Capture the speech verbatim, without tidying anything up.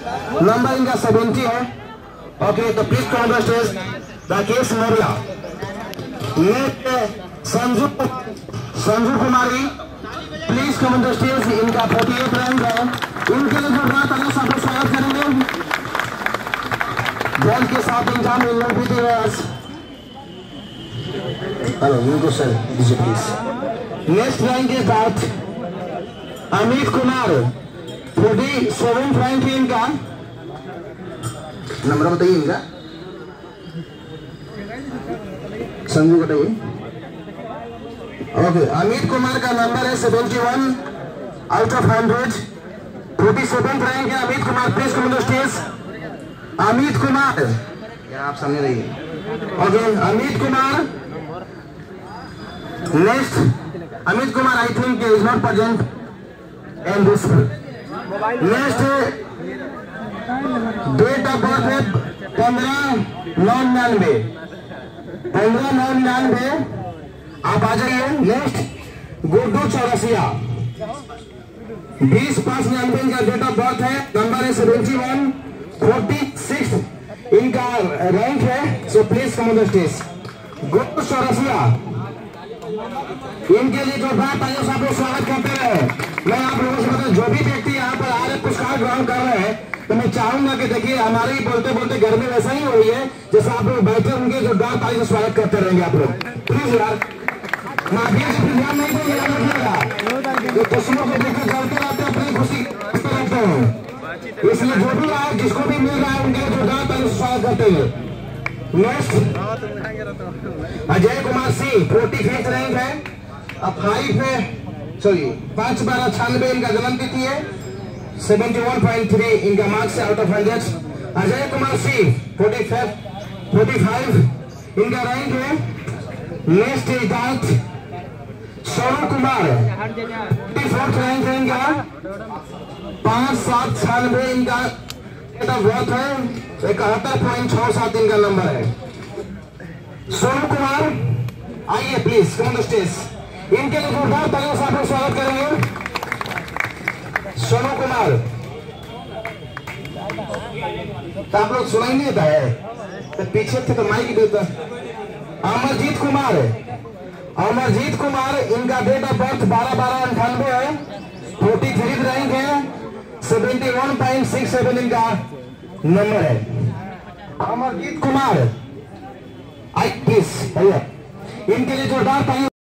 Number इनका seventy है। Okay, तो please congratulate Rakesh Maurya. Next Sanju Sanju Kumari, please congratulate, इनका फोर्टी एट रैंक है। इनके लिए जो बात अगर सब स्वागत करेंगे बॉल के साथ इंजाम इन लोग भी दे। हेलो इनको सर दीजिए प्लीज। नेक्स्ट रैंक के साथ Amit Kumar, forty seven rank है इनका। नंबर बताइए इनका, संजू बताइए। ओके, अमित कुमार का नंबर है seventy one out of hundred, forty seven rank है Amit Kumar. Please come on the stage. Amit Kumar, यार आप सामने रहिए। Okay, Amit Kumar. Next Amit Kumar, I think is not present and this. Next date of birth है पंद्रह नौ निन्यानवे, पंद्रह नौ निन्यानवे। आप आ जाइए। नेक्स्ट गुड्डू चौरसिया, बीस पांच निन्यानवे इनका डेट ऑफ बर्थ है। नंबर है सेवेंटी वन, फोर्टी सिक्स इनका रैंक है। So please come on the stage. Guddu Chaurasia, इनके लिए जो बात आइए सब लोग स्वागत करते रहे। मैं आप लोगों से बता, जो भी व्यक्ति यहाँ पर आ रहे पुरस्कार ग्रहण कर रहे हैं, तो मैं चाहूंगा कि देखिए हमारे ही बोलते बोलते घर में वैसा ही हो रही है जैसे आप लोग बैठे होंगे, जो गाँव ताली से स्वागत करते रहेंगे आप लोग। प्लीज यार माफिया से ध्यान नहीं देंगे, याद रखिएगा। जो दुश्मनों को देखकर जलते रहते हैं, अपनी खुशी करते हैं। इसलिए जो भी आए, जिसको भी मिल रहा है, उनके जो गाँव ताली से स्वागत करते हैं। Next Ajay Kumar Singh, forty fifth rank है। अब फाइव है, सॉरी पांच बारह छियानवे इनका जन्म तिथि है। सेवेंटी वन पॉइंट थ्री इनका मार्क्स है out of hundred. Ajay Kumar Singh forty five forty five इनका रैंक है। नेक्स्ट इजात Sonu Kumar, forty fourth rank है इनका, पांच सात छियानवे इनका डेट ऑफ बर्थ है। इकहत्तर पॉइंट छह सात इनका नंबर है। सोनू कुमार आइए please come on the stage. इनके लिए जोरदार तालियों से आप लोग स्वागत करेंगे। सोनू कुमार, तो आप लोग सुनाई नहीं देता है तो पीछे थे तो माइक देता। अमरजीत कुमार, अमरजीत कुमार इनका डेट ऑफ बर्थ बारह बारह अंठानवे है, फोर्टी थ्री रैंक है, seventy one point six seven इनका नंबर है। अमरजीत कुमार आई प्लीज भैया, इनके लिए जोरदार तालियों